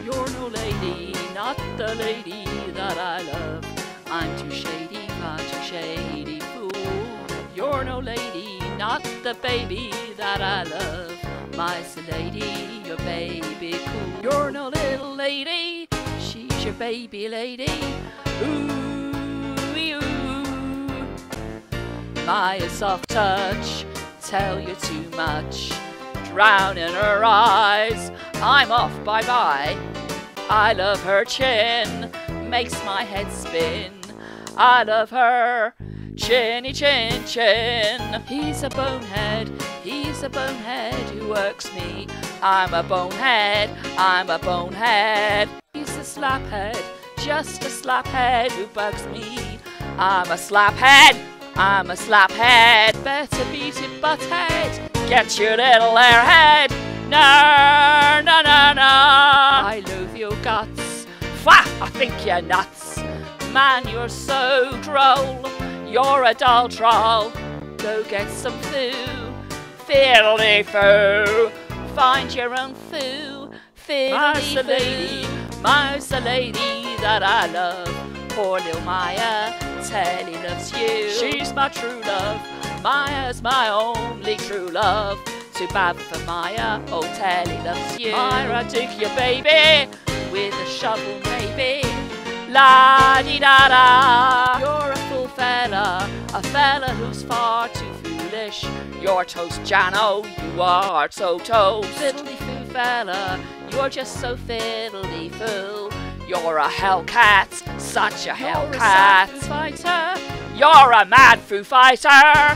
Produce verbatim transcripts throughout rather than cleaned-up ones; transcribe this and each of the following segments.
You're no lady, not the lady that I love. I'm too shady, I'm too shady, fool. You're no lady, not the baby that I love. My lady, your baby cool. You're no little lady, she's your baby lady. Ooh, ooh. My soft touch, tell you too much. Drown in her eyes, I'm off, bye-bye. I love her chin, makes my head spin. I love her chinny chin chin. He's a bonehead, he's a bonehead who works me. I'm a bonehead, I'm a bonehead. He's a slaphead, just a slaphead who bugs me. I'm a slaphead, I'm a slaphead. Better beat it, butthead. Get your little airhead. No, no, no, no. I love your guts. Fah, I think you're nuts. Man, you're so droll. You're a dull troll. Go get some foo. Fiddly foo. Find your own foo. Fiddly foo. Lady, mouse a lady that I love. Poor little Maya, Telly loves you. She's my true love. Maya's my only true love. Too bad for Maya, oh Telly loves you. Myra, dig your baby with a shovel maybe. La-di-da-da. You're a fool fella, a fella who's far too foolish. You're toast, Jano, you are so toast. Fiddly foo fella, you're just so fiddly foo. You're a hellcat, such a hellcat. You're a sad foo fighter. You're a mad foo fighter.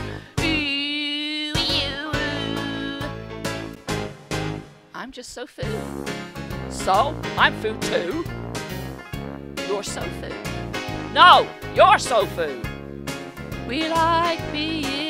I'm just so foo. So, I'm foo too. You're so foo. No, you're so foo. We like being